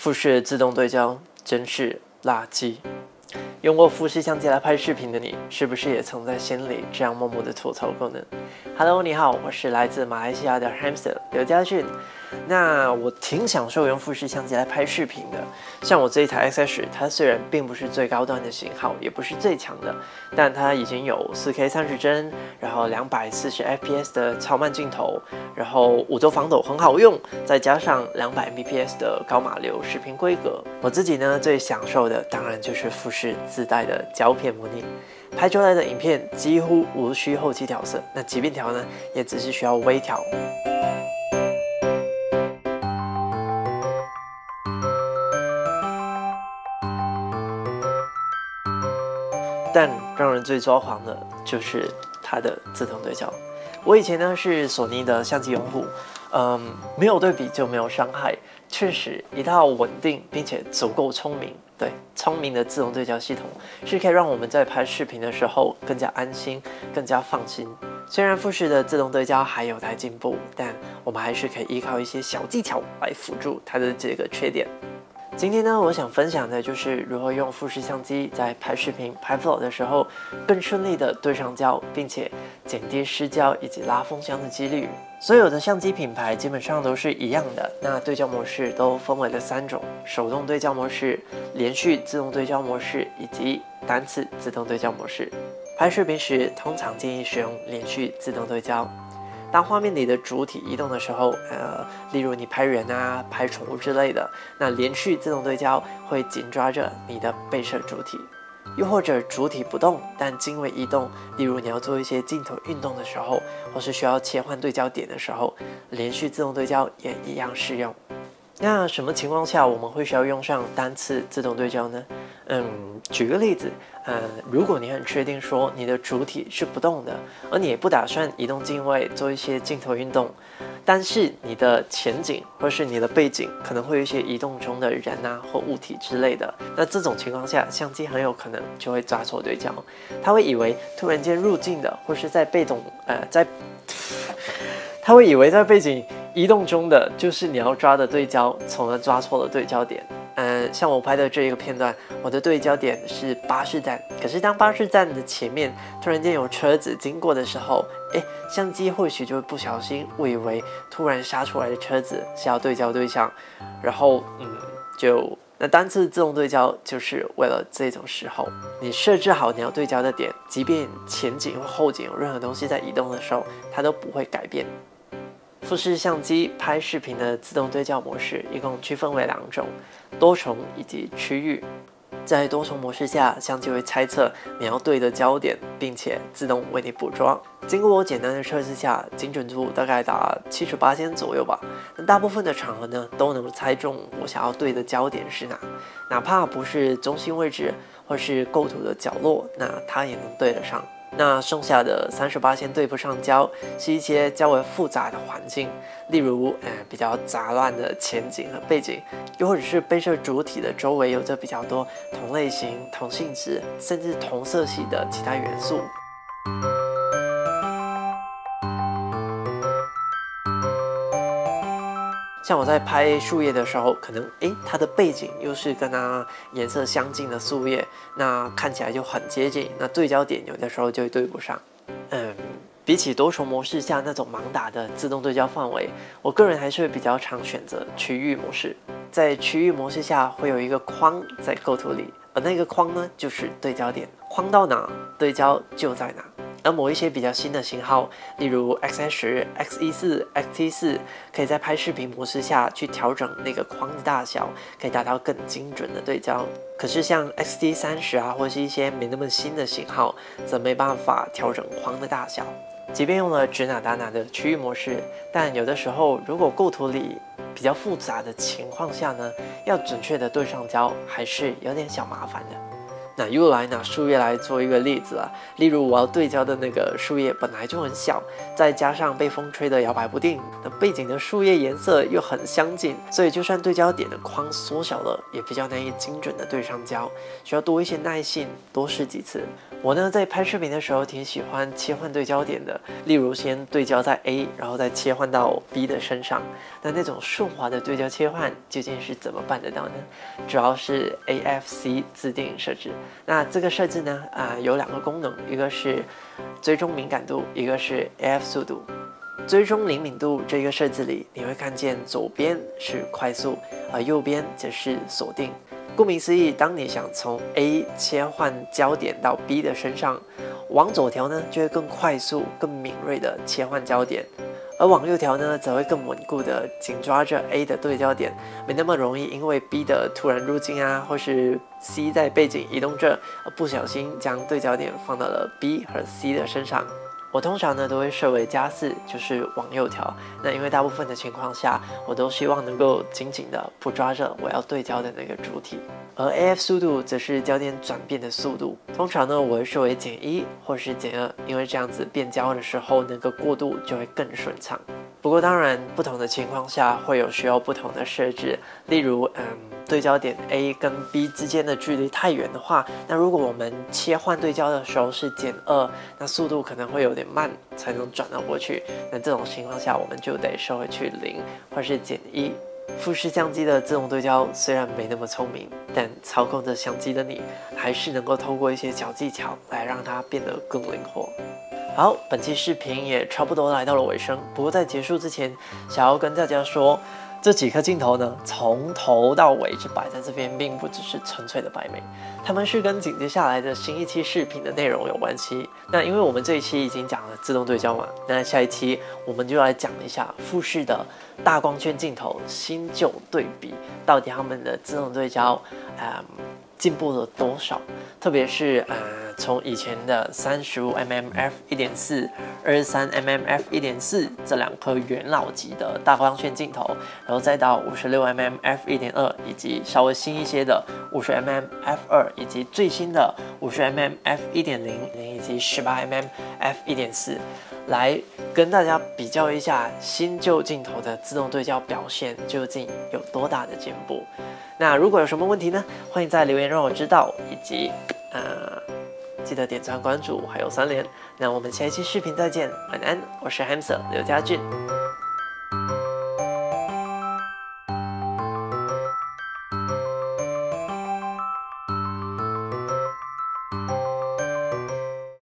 富士自动对焦真是垃圾。用过富士相机来拍视频的你，是不是也曾在心里这样默默的吐槽过呢 ？Hello， 你好，我是来自马来西亚的 Hamster 刘家俊。那我挺享受用富士相机来拍视频的。像我这一台 X10，它虽然并不是最高端的型号，也不是最强的，但它已经有 4K 30帧，然后240 FPS 的超慢镜头，然后5轴防抖很好用，再加上200 Mbps 的高码流视频规格。我自己呢最享受的当然就是富士自带的胶片模拟，拍出来的影片几乎无需后期调色，那即便调呢，也只是需要微调。但让人最抓狂的就是它的自动对焦。我以前呢是索尼的相机用户，没有对比就没有伤害。确实，一套稳定并且足够聪明的自动对焦系统，是可以让我们在拍视频的时候更加安心、更加放心。虽然富士的自动对焦还有待进步，但我们还是可以依靠一些小技巧来辅助它的这个缺点。今天呢，我想分享的就是如何用富士相机在拍视频、拍 vlog 的时候，更顺利的对上焦，并且减低失焦以及拉风箱的几率。所有的相机品牌基本上都是一样的，那对焦模式都分为了3种：手动对焦模式、连续自动对焦模式以及单次自动对焦模式。拍视频时，通常建议使用连续自动对焦。当画面里的主体移动的时候，例如你拍人啊、拍宠物之类的，那连续自动对焦会紧抓着你的被摄主体。又或者主体不动，但经纬移动，例如你要做一些镜头运动的时候，或是需要切换对焦点的时候，连续自动对焦也一样适用。那什么情况下我们会需要用上单次自动对焦呢？举个例子，如果你很确定说你的主体是不动的，而你也不打算移动镜位做一些镜头运动，但是你的前景或是你的背景可能会有一些移动中的人啊或物体之类的，那这种情况下，相机很有可能就会抓错对焦，它会以为突然间入镜的或是在背景移动中的就是你要抓的对焦，从而抓错了对焦点。像我拍的这一个片段，我的对焦点是巴士站，可是当巴士站的前面突然间有车子经过的时候，相机或许就会不小心误以为突然杀出来的车子是要对焦对象，然后那单次自动对焦就是为了这种时候，你设置好你要对焦的点，即便前景或后景有任何东西在移动的时候，它都不会改变。富士相机拍视频的自动对焦模式一共区分为2种：多重以及区域。在多重模式下，相机会猜测你要对的焦点，并且自动为你捕捉。经过我简单的测试下，精准度大概达70%左右吧。那大部分的场合呢，都能猜中我想要对的焦点是哪，哪怕不是中心位置或是构图的角落，那它也能对得上。那剩下的30%对不上焦，是一些较为复杂的环境，例如比较杂乱的前景和背景，又或者是被摄主体的周围有着比较多同类型、同性质甚至同色系的其他元素。像我在拍树叶的时候，可能它的背景又是跟它颜色相近的树叶，那看起来就很接近，那对焦点有的时候就会对不上。比起多重模式下那种盲打的自动对焦范围，我个人还是会比较常选择区域模式。在区域模式下会有一个框在构图里，而那个框呢就是对焦点，框到哪对焦就在哪。而某一些比较新的型号，例如 X10、X14、XT4，可以在拍视频模式下去调整那个框的大小，可以达到更精准的对焦。可是像 XT30啊，或是一些没那么新的型号，则没办法调整框的大小。即便用了指哪打哪的区域模式，但有的时候如果构图里比较复杂的情况下呢，要准确的对上焦还是有点小麻烦的。 那又来拿树叶来做一个例子啊，例如我要对焦的那个树叶本来就很小，再加上被风吹得摇摆不定，那背景的树叶颜色又很相近，所以就算对焦点的框缩小了，也比较难以精准的对上焦，需要多一些耐性，多试几次。我呢在拍视频的时候挺喜欢切换对焦点的，例如先对焦在 A， 然后再切换到 B 的身上。那种顺滑的对焦切换究竟是怎么办得到呢？主要是 AFC 自定义设置。那这个设置呢有2个功能，一个是追踪敏感度，一个是 AF 速度。追踪灵敏度这个设置里，你会看见左边是快速，而右边则是锁定。顾名思义，当你想从 A 切换焦点到 B 的身上，往左调呢就会更快速、更敏锐的切换焦点，而往右调呢则会更稳固的紧抓着 A 的对焦点，没那么容易因为 B 的突然入境啊，或是 C 在背景移动着，而不小心将对焦点放到了 B 和 C 的身上。我通常呢都会设为+4，就是往右调。那因为大部分的情况下，我都希望能够紧紧的捕抓着我要对焦的那个主体。而 AF 速度则是焦点转变的速度，通常呢我会设为减1或是减2，因为这样子变焦的时候那个过渡就会更顺畅。不过当然，不同的情况下会有需要不同的设置，例如对焦点 A 跟 B 之间的距离太远的话，那如果我们切换对焦的时候是减2，那速度可能会有点慢才能转到过去。那这种情况下，我们就得设回去0或是减1。富士相机的自动对焦虽然没那么聪明，但操控着相机的你，还是能够透过一些小技巧来让它变得更灵活。好，本期视频也差不多来到了尾声。不过在结束之前，想要跟大家说，这几颗镜头呢，从头到尾只摆在这边，并不只是纯粹的摆美，它们是跟紧接下来的新一期视频的内容有关系。那因为我们这一期已经讲了自动对焦嘛，那下一期我们就来讲一下富士的大光圈镜头新旧对比，到底他们的自动对焦进步了多少？特别是从以前的35mm f1.4、23mm f1.4这2颗元老级的大光圈镜头，然后再到56mm f1.2，以及稍微新一些的50mm f2，以及最新的50mm f1.0，以及18mm f1.4，来跟大家比较一下新旧镜头的自动对焦表现究竟有多大的进步。那如果有什么问题呢，欢迎在留言让我知道，以及记得点赞关注还有3连。那我们下一期视频再见，晚安，我是 Hamster 刘家俊。